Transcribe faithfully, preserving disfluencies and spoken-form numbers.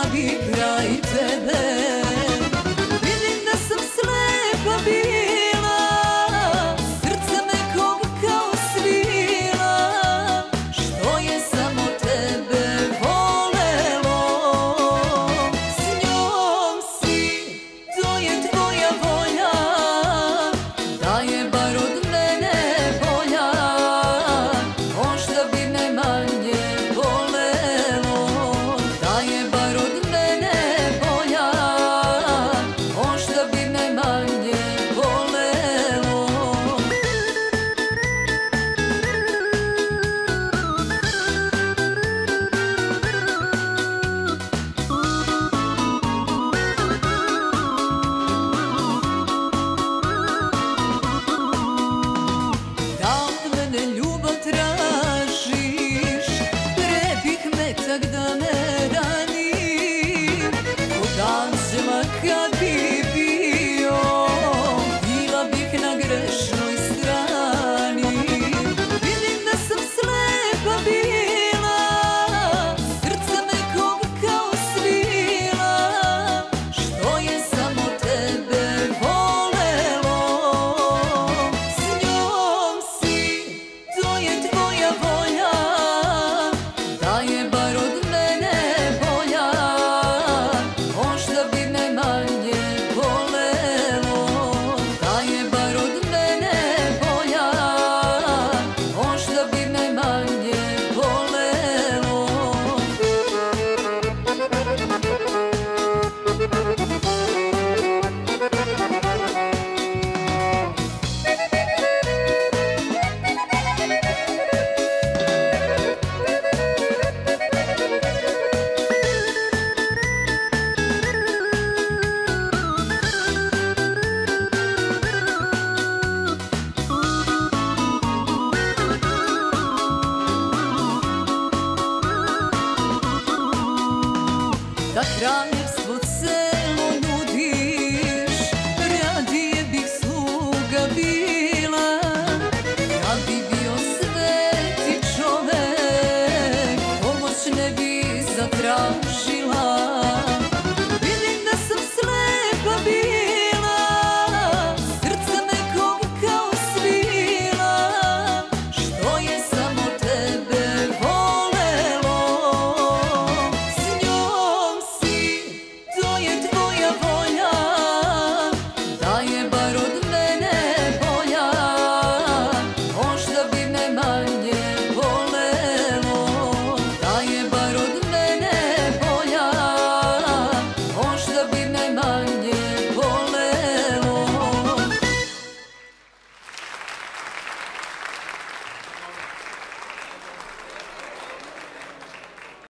bi kraj tebe. Vidim da sam slepa bila, srce me kao svila, što je samo tebe volelo. S njom si, to je tvoja volja, da je bar od mene bolja, možda bi me manje volelo. Da je bar od mene bolja, možda bi me manje volelo. Da od mene ljubav tražiš, pre bih metak da me ranim. Kod anđela kad bi bio, bila bih na grešnoj strani. Vidim da sam slepa bila, srce me kao svila, što je samo tebe volelo. S njom si, to je tvoja volja, da je bar od mene bolja, možda bi me manje volelo. Da je bar od mene bolja, možda bi me manje volelo. Da kraljevstvo se